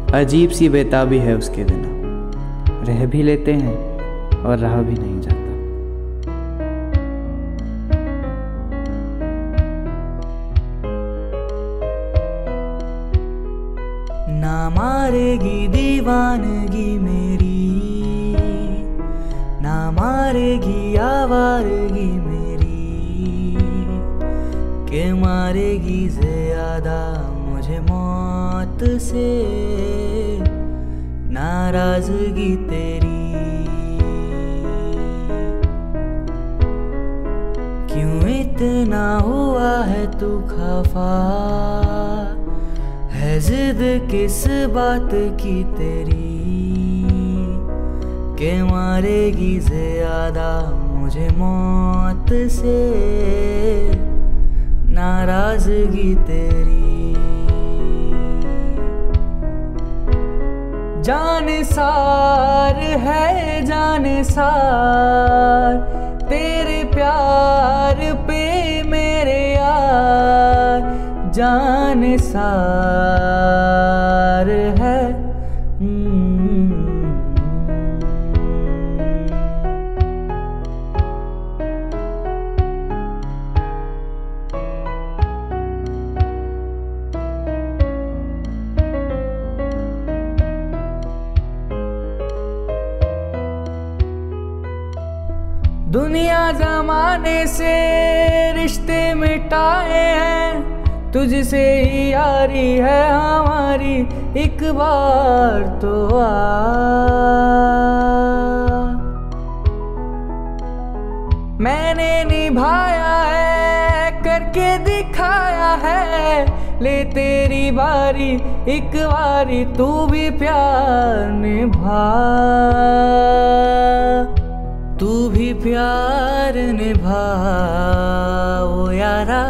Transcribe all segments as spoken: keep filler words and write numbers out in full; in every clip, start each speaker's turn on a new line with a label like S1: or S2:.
S1: अजीब सी बेताबी है उसके बिना, रह भी लेते हैं और रहा भी नहीं जाता।
S2: ना मारेगी दीवानगी मेरी, ना मारेगी आवारगी मेरी, के मारेगी ज्यादा मुझे मौत से नाराजगी तेरी। क्यों इतना हुआ है तू खफा, है जिद किस बात की तेरी, के मारेगी ज्यादा मुझे मौत से नाराजगी तेरी। जानसार है जानसार तेरे प्यार पे मेरे यार, जानसार है। दुनिया जमाने से रिश्ते मिटाए हैं, तुझसे ही यारी है हमारी, एक बार तो आ। मैंने निभाया है करके दिखाया है, ले तेरी बारी एक बारी तू भी प्यार निभा, तू भी प्यार निभा ओ यारा।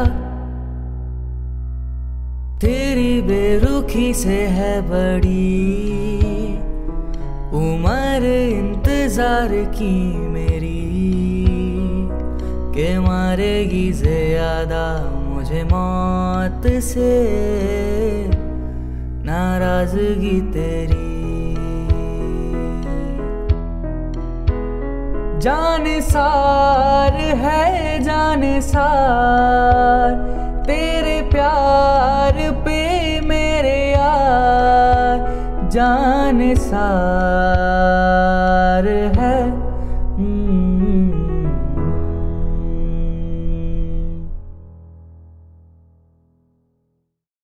S2: तेरी बेरुखी से है बड़ी उम्र इंतजार की मेरी, के मारेगी ज्यादा मुझे मौत से नाराजगी तेरी। जानसार है जानसार तेरे प्यार पे मेरे यार, जानसार।